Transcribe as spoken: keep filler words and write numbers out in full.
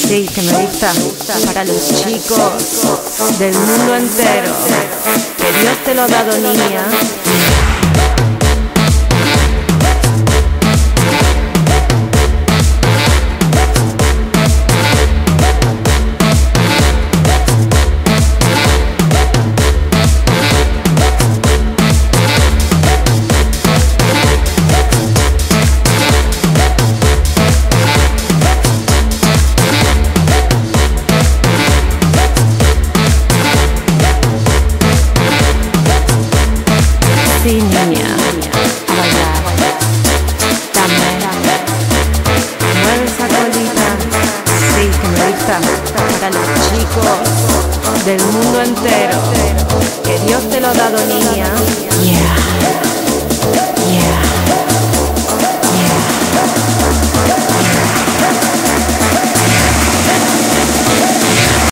Sí, que me gusta. Para los chicos del mundo entero. Que Dios te lo ha dado, niña. Sí, niña, a bailar. Dame, mueve esa colita. Sí, que me gusta. Para los chicos del mundo entero. Que Dios te lo ha dado, niña. Yeah.